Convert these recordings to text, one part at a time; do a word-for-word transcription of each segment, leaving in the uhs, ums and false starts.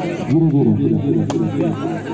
Zero zero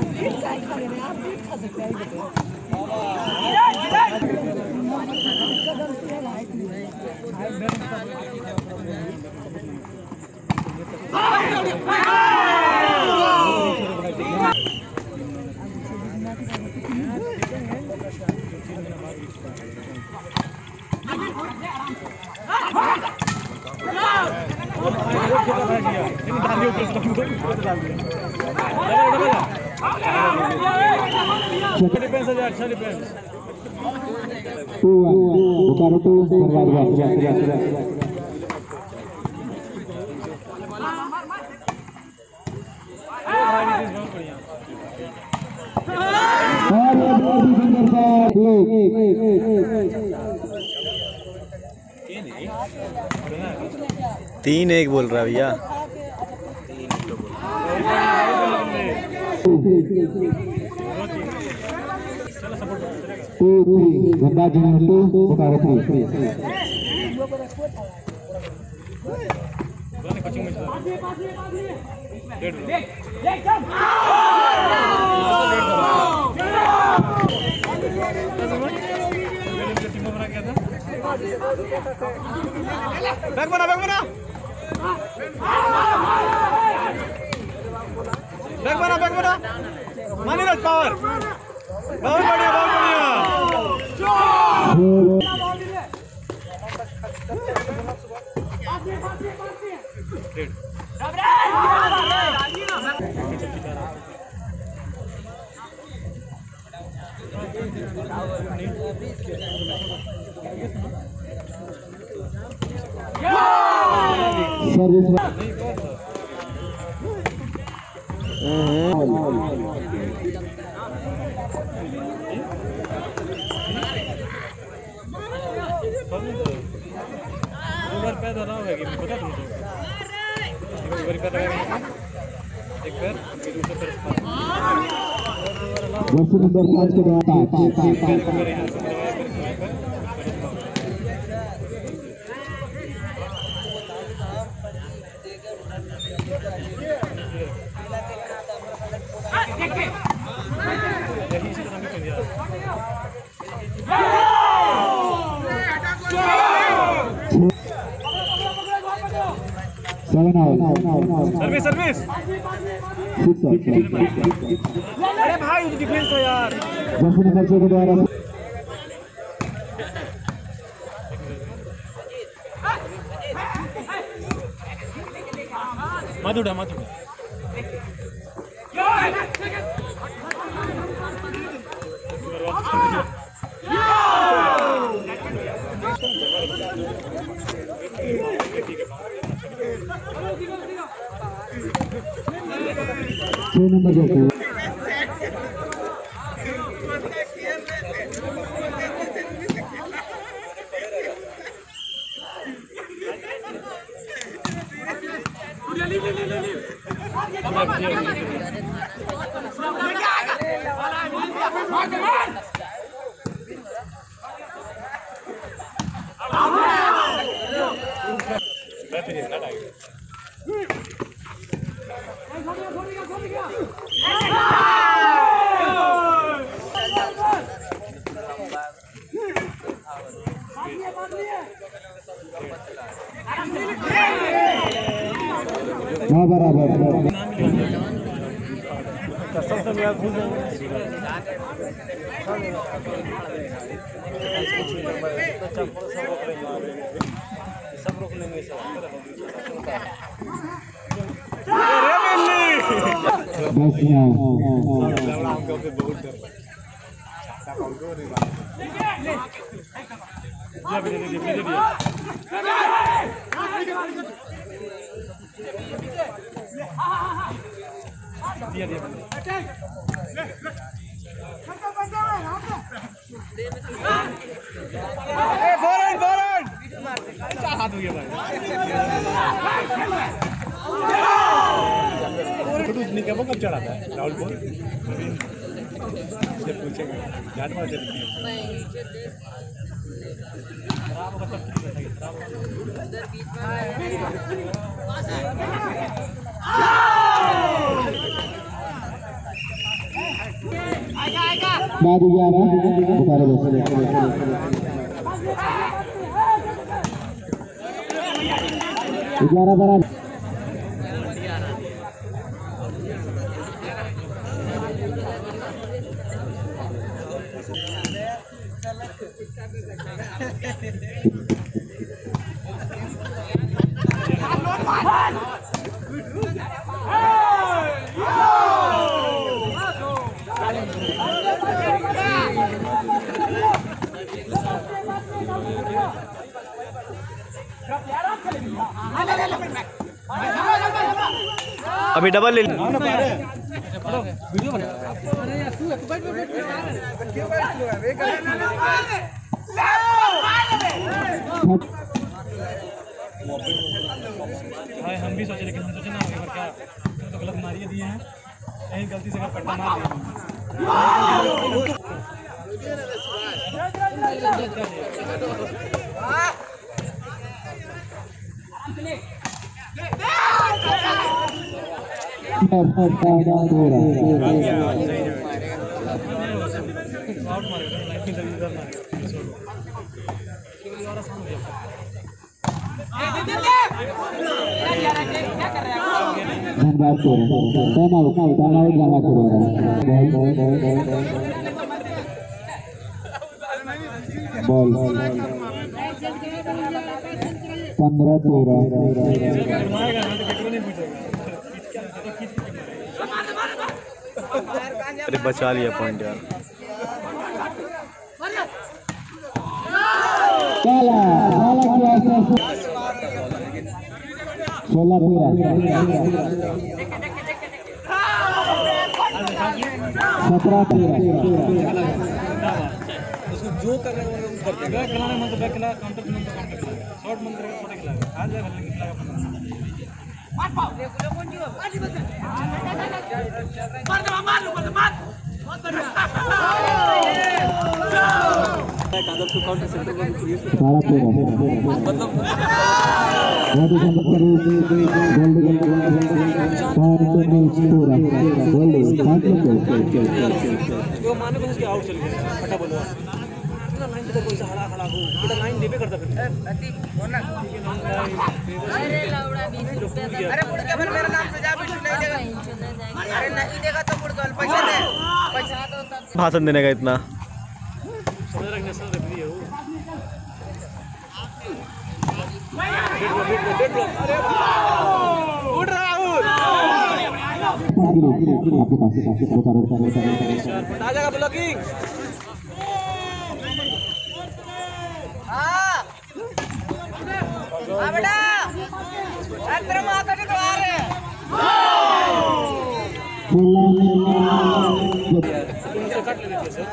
अच्छा defence two Bokaro two Dhanbad तीन एक बोल रहा भैया। Two three Dhanbad two Bokaro three back बना बैक बना बैक बना बैक बना मानी रख पावर बहुत बढ़िया बहुत पैदा रहा होगा कि पता तुमको एक बार पैदा होगा एक पैर फिर दूसरा पैर वर्ष नंबर पाँच के बाद सर्विस सर्विस अरे भाई डिफेंस है यार के द्वारा मधुड़ा मधुड़ा छह नंबर जो बराबर सब रोक लेंगे दिया दिया फॉरवर्ड फॉरवर्ड अच्छा हाथ हो गया भाई तो कुछ नहीं कब चढ़ाता है राहुल को से पूछेगा जान मार देती है खराब होगा सब कुछ खराब होगा बाद ग्यारह बोकारो दस ग्यारह बराबर अभी डबल ले वीडियो बना भाई हम भी सोचे लेकिन हम सोचे ना एक बार क्या तो गलत मारिए दिए हैं कहीं गलती से अगर पट्टा मार धनबाद को टाइम आउट टाइम आउट जाना बॉल पंद्रह तेरह अरे बचा लिया पॉइंट यार। सोलह सत्रह जो कर रहे हैं वो करते हैं बैक खिलाने मन तो बैक खिला काउंटर मन तो काउंटर खिला शॉट मन करेगा शॉट खिलाएगा आज जाएगा लेकिन खिलाएगा मार पाओ देखो कौन जी आज बस मार दो मार लो मार मार बहुत बढ़िया कादर टू काउंटर सेंटर को क्रिएट सारा पूरा मतलब बहुत ही गोल्ड गोल्ड और तो नहीं पूरा गोल्ड पांच लोग वो माने को उसके आउट चल गया फटा बोलो लाइन पे तो कोई सहारा खड़ा हो बेटा लाइन देबे करता फिर अति होना अरे लौड़ा बीस रुपए का अरे मुड़ के फिर मेरा नाम से जा बिट्टू नहीं देगा अरे नहीं देगा तो मुड़ के पैसे दे पैसा तो तब भाषण देने का इतना समझ रहा नेशनल रेफरी है वो डेड ब्लॉक अरे उड़ रहा हूं आपके पास पास बोकारो बोकारो आ जाएगा ब्लॉकिंग हां आ बेटा अंदर में आकर तो आ रहे हैं कट ले सर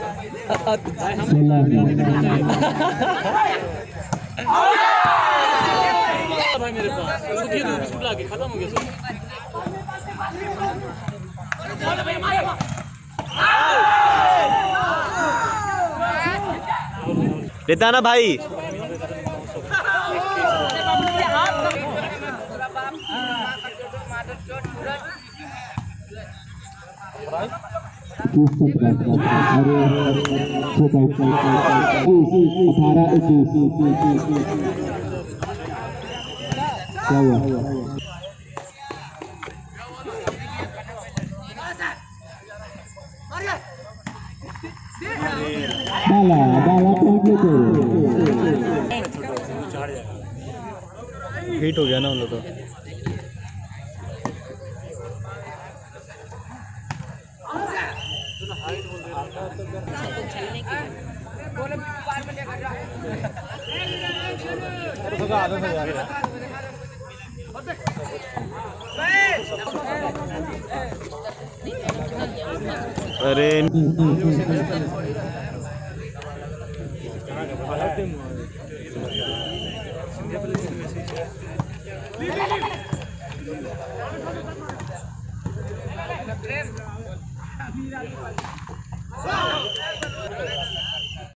भाई मेरे पास रुकिए तो बिस्कुट लाके खत्म हो गया सर लेता ना भाई अठारह इक्कीस क्या हुआ डाला डाला हिट हो गया ना उन लोग तो अरे